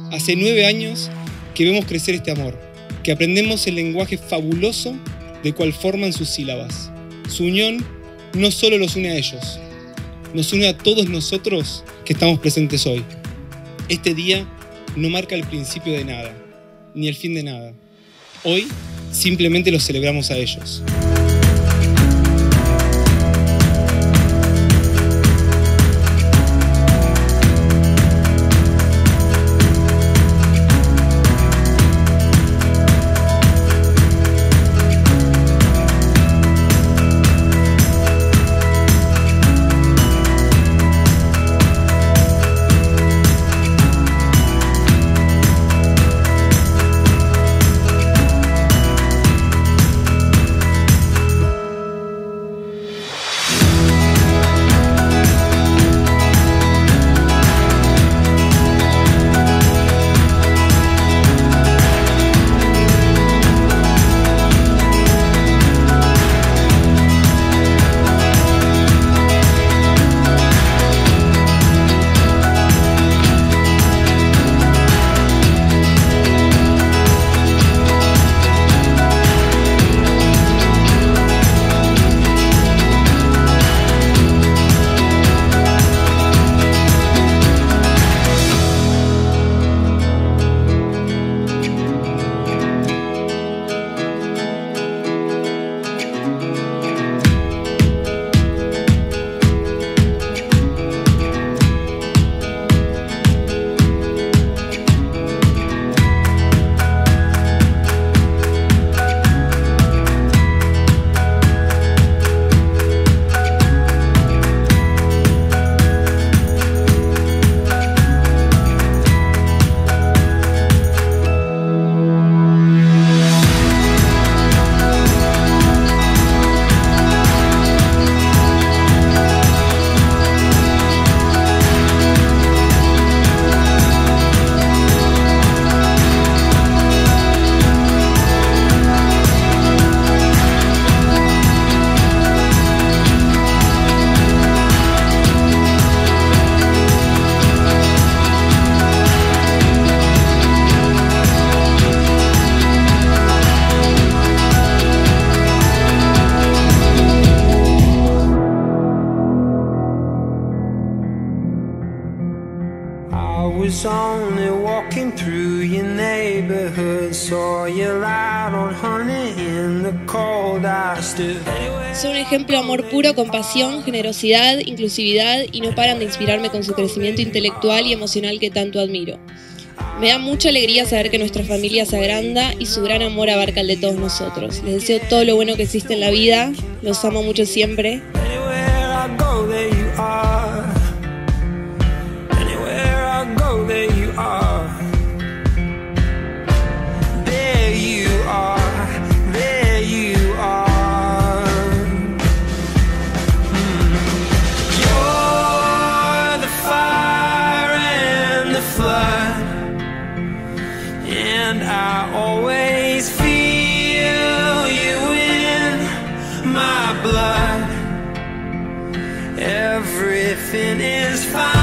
Hace 9 años que vemos crecer este amor, que aprendemos el lenguaje fabuloso de cual forman sus sílabas. Su unión no solo los une a ellos, nos une a todos nosotros que estamos presentes hoy. Este día no marca el principio de nada, ni el fin de nada. Hoy simplemente los celebramos a ellos. Was only walking through your neighborhood, saw you out on honey in the cold. I stood. Son un ejemplo de amor puro, compasión, generosidad, inclusividad y no paran de inspirarme con su crecimiento intelectual y emocional que tanto admiro. Me da mucha alegría saber que nuestra familia se agranda y su gran amor abarca el de todos nosotros. Les deseo todo lo bueno que existe en la vida, los amo mucho siempre. There you are. There you are. There you are. You're the fire and the flood, and I always feel you in my blood. Everything is fine.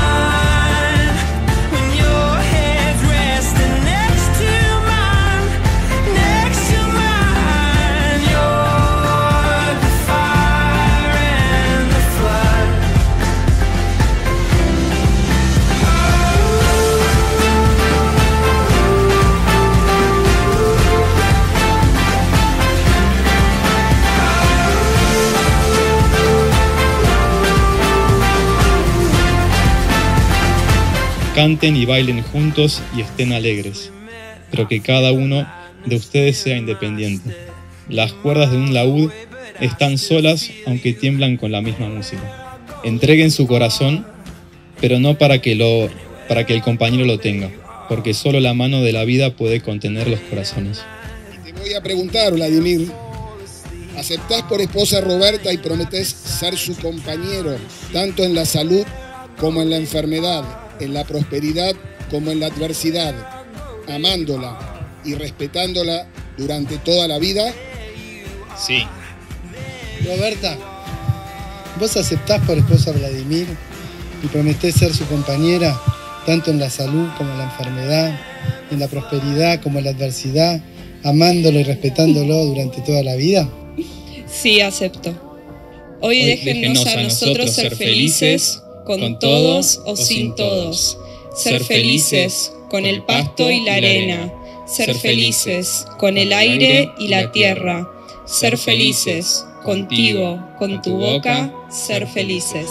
Canten y bailen juntos y estén alegres, pero que cada uno de ustedes sea independiente. Las cuerdas de un laúd están solas aunque tiemblan con la misma música. Entreguen su corazón, pero no para que el compañero lo tenga, porque solo la mano de la vida puede contener los corazones. Te voy a preguntar, Vladimir, ¿aceptás por esposa a Roberta y prometés ser su compañero, tanto en la salud como en la enfermedad, en la prosperidad como en la adversidad, amándola y respetándola durante toda la vida? Sí. Roberta, ¿vos aceptás por esposa a Vladimir y prometés ser su compañera tanto en la salud como en la enfermedad, en la prosperidad como en la adversidad, amándolo y respetándolo durante toda la vida? Sí, acepto. Hoy déjennos a nosotros ser felices, con todos o sin todos. Ser felices con el pasto y la arena. Ser felices con el aire y la tierra. Ser felices contigo, con tu boca, ser felices.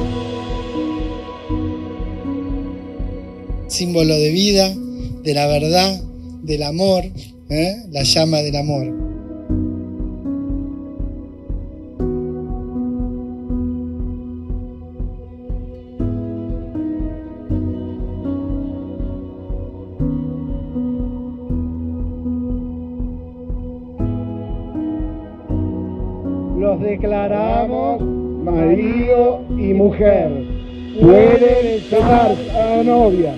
Símbolo de vida, de la verdad, del amor, la llama del amor. Los declaramos marido y mujer. Pueden estar a la novia.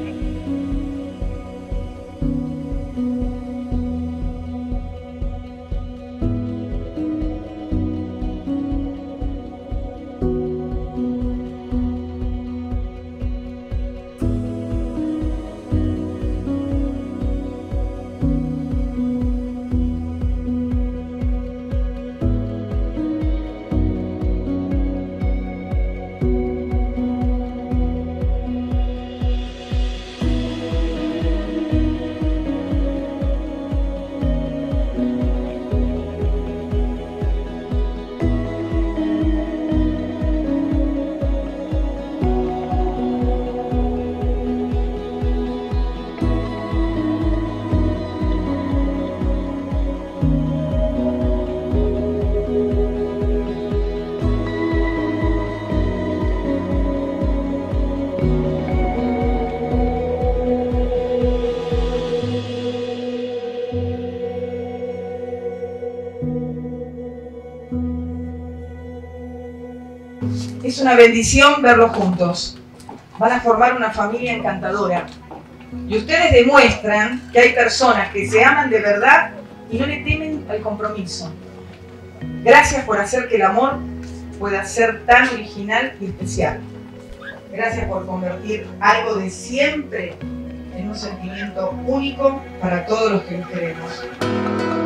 Es una bendición verlos juntos. Van a formar una familia encantadora. Y ustedes demuestran que hay personas que se aman de verdad y no le temen al compromiso. Gracias por hacer que el amor pueda ser tan original y especial. Gracias por convertir algo de siempre en un sentimiento único para todos los que lo queremos.